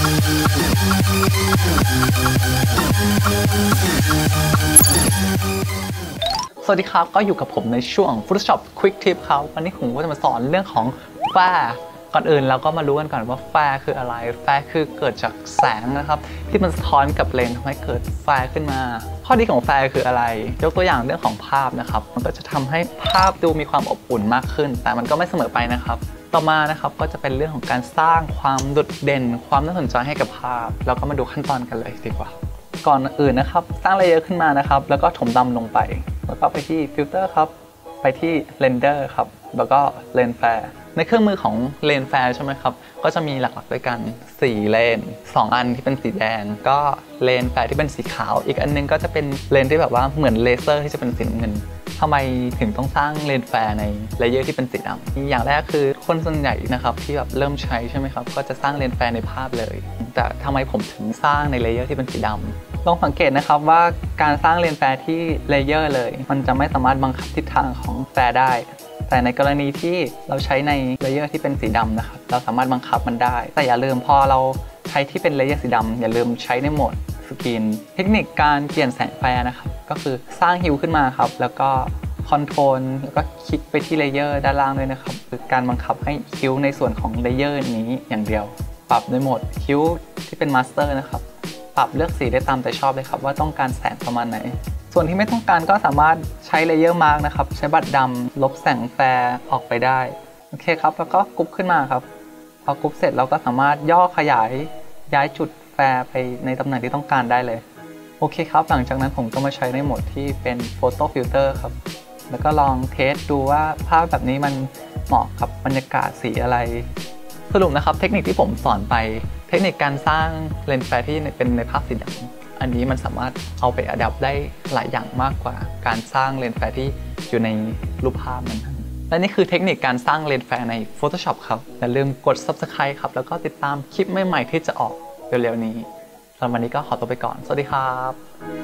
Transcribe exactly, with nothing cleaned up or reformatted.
สวัสดีครับก็อยู่กับผมในช่วง Photoshop Quick Tip ครับวันนี้ผมก็จะมาสอนเรื่องของแฟร์ก่อนอื่นเราก็มารู้กันก่อนว่าแฟร์คืออะไรแฟร์คือเกิดจากแสงนะครับที่มันสะท้อนกับเลนส์ทำให้เกิดแฟร์ขึ้นมาข้อดีของแฟร์คืออะไรยกตัวอย่างเรื่องของภาพนะครับมันก็จะทำให้ภาพดูมีความอบอุ่นมากขึ้นแต่มันก็ไม่เสมอไปนะครับต่อมานะครับก็จะเป็นเรื่องของการสร้างความโดดเด่นความน่าสนใจให้กับภาพเราก็มาดูขั้นตอนกันเลยดีกว่าก่อนอื่นนะครับสร้างเลเยอร์ขึ้นมานะครับแล้วก็ถมดำลงไปแล้วก็ไปที่ฟิลเตอร์ครับไปที่เรนเดอร์ครับแล้วก็เลนแฟร์ในเครื่องมือของเลนแฟร์ใช่ไหมครับก็จะมีหลักๆด้วยกันสี่เลนสองอันที่เป็นสีแดงก็เลนแฟร์ที่เป็นสีขาวอีกอันนึงก็จะเป็นเลนที่แบบว่าเหมือนเลเซอร์ที่จะเป็นสีเงินทำไมถึงต้องสร้างเลนแฟร์ในเลเยอร์ที่เป็นสีดำอย่างแรกคือคนส่วนใหญ่นะครับที่แบบเริ่มใช้ใช่ไหมครับก็จะสร้างเลนแฟร์ในภาพเลยแต่ทำไมผมถึงสร้างในเลเยอร์ที่เป็นสีดำลองสังเกตนะครับว่าการสร้างเลนแฟร์ที่เลเยอร์เลยมันจะไม่สามารถบังคับทิศทางของแฟร์ได้แต่ในกรณีที่เราใช้ในเลเยอร์ที่เป็นสีดำนะครับเราสามารถบังคับมันได้แต่อย่าลืมพอเราใช้ที่เป็นเลเยอร์สีดำอย่าลืมใช้ในโหมดสกรีนเทคนิคการเปลี่ยนแสงแฟร์นะครับก็คือสร้างฮิวขึ้นมาครับแล้วก็คอนโทรลแล้วก็คลิกไปที่เลเยอร์ด้านล่างด้วยนะครับคือการบังคับให้ฮิวในส่วนของเลเยอร์นี้อย่างเดียวปรับในโหมดฮิวที่เป็นมาสเตอร์นะครับปรับเลือกสีได้ตามใจชอบเลยครับว่าต้องการแสงประมาณไหนส่วนที่ไม่ต้องการก็สามารถใช้เลเยอร์มาร์กนะครับใช้บัตรดำลบแสงแฟร์ออกไปได้โอเคครับแล้วก็กรุ๊ปขึ้นมาครับพอกรุ๊ปเสร็จเราก็สามารถย่อขยายย้ายจุดแฟร์ไปในตำแหน่งที่ต้องการได้เลยโอเคครับหลังจากนั้นผมก็มาใช้ในโหมดที่เป็น Photo Filter ครับแล้วก็ลองเทสดูว่าภาพแบบนี้มันเหมาะกับบรรยากาศสีอะไรสรุปนะครับเทคนิคที่ผมสอนไปเทคนิคการสร้างเลนส์แฟร์ที่เป็นในภาพสีดำอันนี้มันสามารถเอาไปอัดแอปได้หลายอย่างมากกว่าการสร้างเลนส์แฟร์ที่อยู่ในรูปภาพนั้นและนี่คือเทคนิคการสร้างเลนส์แฟร์ใน Photoshop ครับอย่าลืมกด ซับสไครบ์ ครับแล้วก็ติดตามคลิปใหม่ๆที่จะออกเร็วๆนี้สำหรับวันนี้ก็ขอตัวไปก่อนสวัสดีครับ